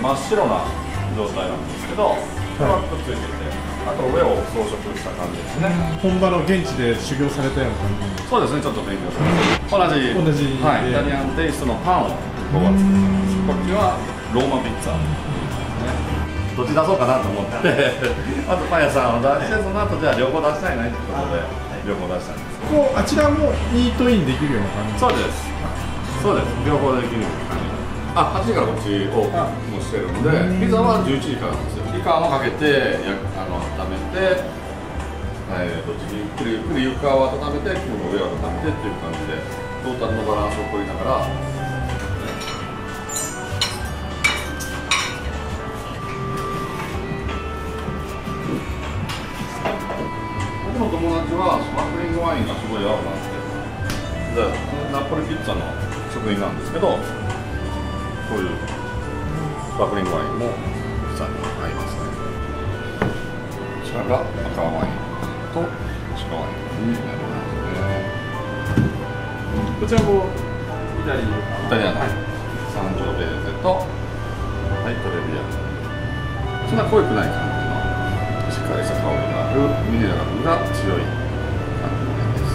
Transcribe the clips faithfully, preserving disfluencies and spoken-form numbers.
真っ白な状態なんですけど、トラックついてて、あと上を装飾した感じですね。 本場の現地で修行されたような感じ。 そうですね、ちょっと勉強されて同じ同じ、 はい、イタリアンテイストのパンをここは作ってます。こっちはローマピッツァ、ね、どっち出そうかなと思ってあとパン屋さんを出して、その後じゃあ両方出したいねってことで両方出したんです。 こうあちらもイートインできるような感じ。 そうですそうです、両方できる感じ。あ、はちじからこっちオープンもしてるんで、ピザはじゅういちじからなんですよ。イカもかけてやあの温めて、えー、どっちにゆっくりゆっくり床を温めて、今度上を温めてっていう感じでトータルのバランスを取りながら。僕の友達はスパークリングワインがすごい合うなって、でナポリピッツァの食品なんですけど、こういうスパークリングワインもピザに合いますね。こちらが赤ワインと白ワインになりますね。 こちらもイタリアン。 イタリアン、はい、サンジョベーゼと、はい、トレビアン。そんな濃くない感じのしっかりした香りがあるミネラルが強い感じのワインです。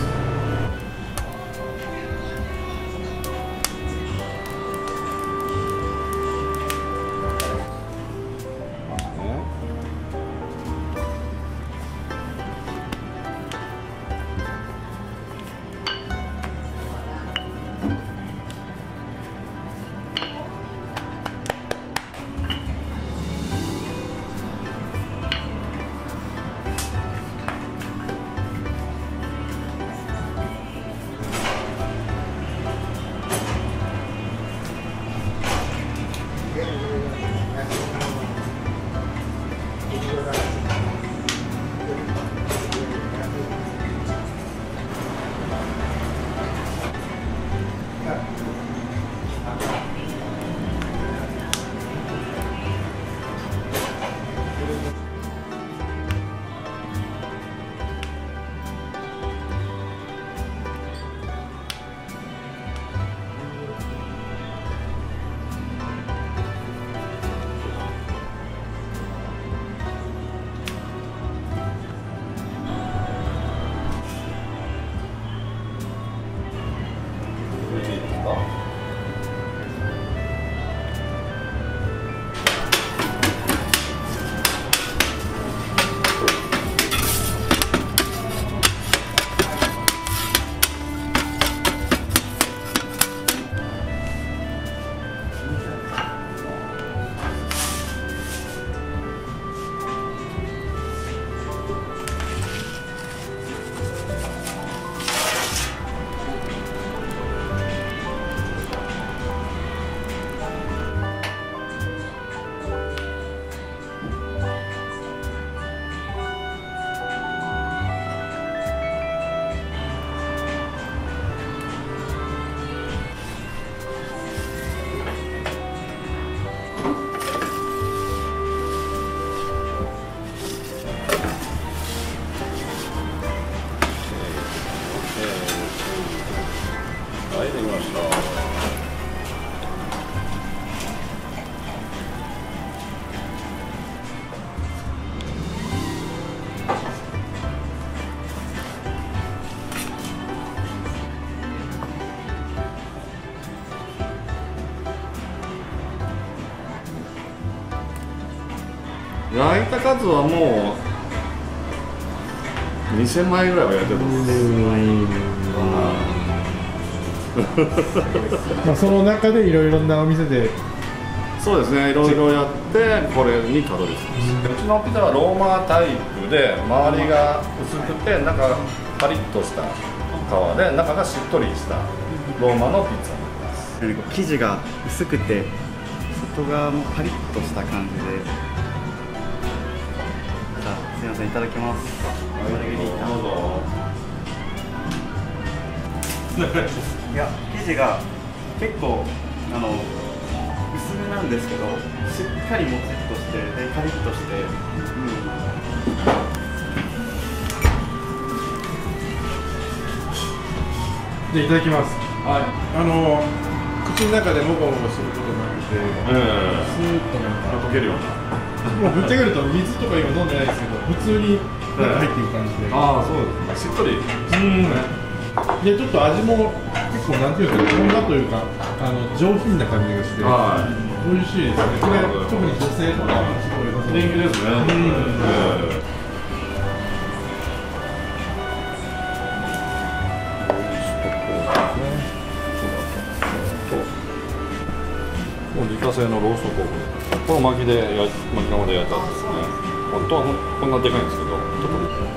はい、できました。焼いた数はもうにせんまいぐらいは焼いてると思います。 まあその中でいろいろなお店でそうですね、いろいろやってこれにたどり着きます。うちのピザはローマタイプで周りが薄くて中パリッとした皮で中がしっとりしたローマのピッツァになります。 生地が薄くて外側もパリッとした感じで、じゃあすみません、いただきます。 はい、どうぞ。 いや、生地が結構あの薄めなんですけど、しっかりもちっとしてでカリッとして、うん、 じゃあいただきます。 はい、 あの口の中でもごもごすることなくして、 ええスーッとなんか溶けるような。 もうぶっちゃけると水とか今飲んでないですけど普通になんか入っていく感じで、 ああそうですね。しっとり。 うんでちょっと味も結構なんていうんですか、こんなというかあの上品な感じがしては美味しいですね。これ特に女性とかすごい良さそう。 人気ですね。 うんええ自家製のローストポーク、この巻きでや巻き生で焼いたやつですね。本当はこんなでかいんですけど、ちょっと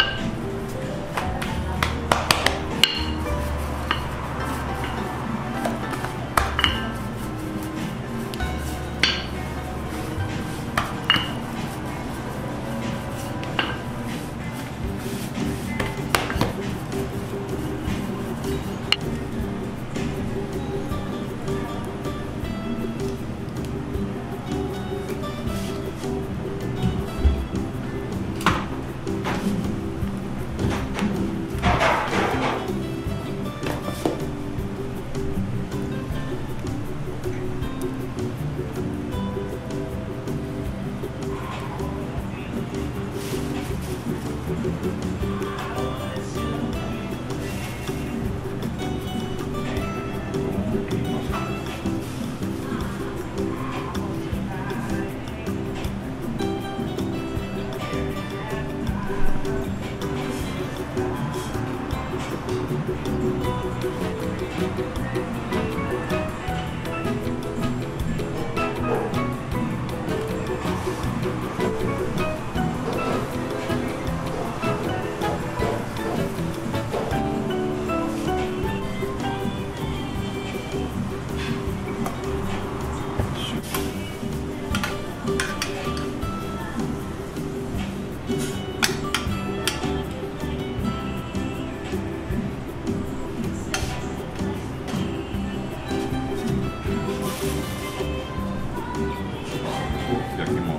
焼きます。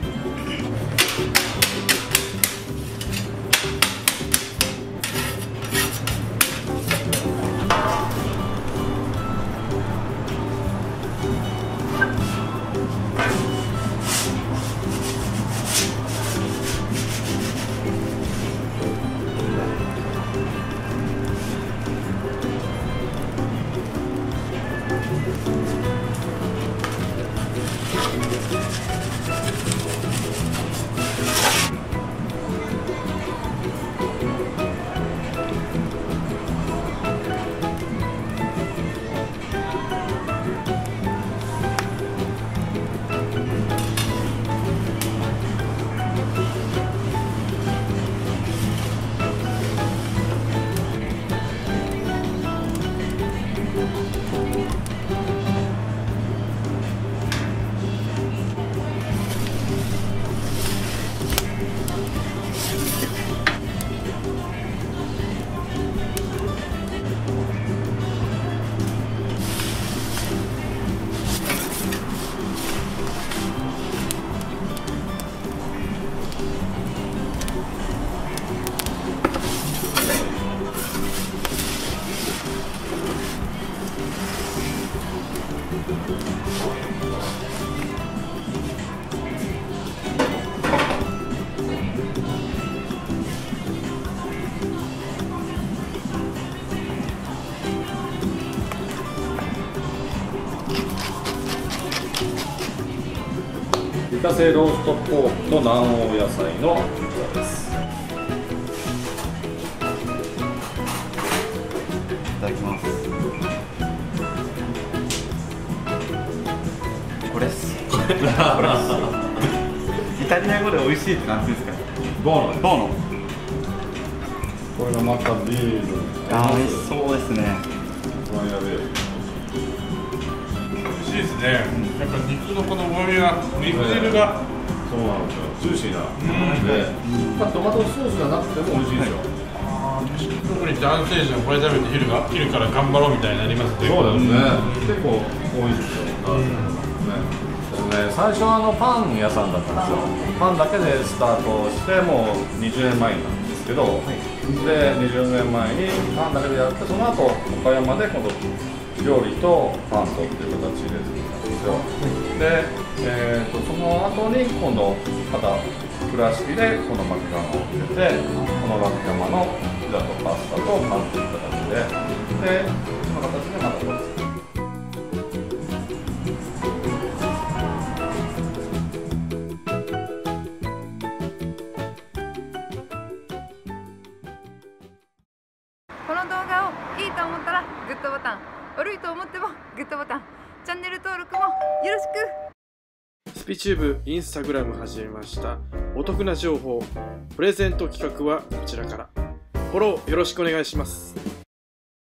自家製ローストポークと南欧野菜のピザです。 いただきます。これっす。イタリア語で美味しいって何て言うんですか。 ボーノ。 ボーノ。 これがまたビール。 あー、美味しそうですね。 これやべえ。 美味しいですね。やっぱ肉のこの旨味が、肉汁が、 そうなんですよ。ジューシーな。で、まあトマトソースがなくても美味しいですよ。 特に男性陣はこれ食べて昼が昼から頑張ろうみたいになりますね。 そうですね。結構多いですよ。ね、最初はあのパン屋さんだったんですよ。パンだけでスタートしてもうにじゅうねんまえなんですけど、でにじゅうねんまえにパンだけでやって、その後岡山で今度料理とパンとっていう形で作ったんです。 ですよ。で、えー、とその後に今度またフラ式でこの巻き釜を入れて、この巻き釜のピザとパスタとパンという形で、でその形でまたこうこの動画をいいと思ったらグッドボタン、悪いと思ってもグッドボタン、チャンネル登録もよろしく。 スピチューブインスタグラム始めました。お得な情報、プレゼント企画はこちらから。フォローよろしくお願いします。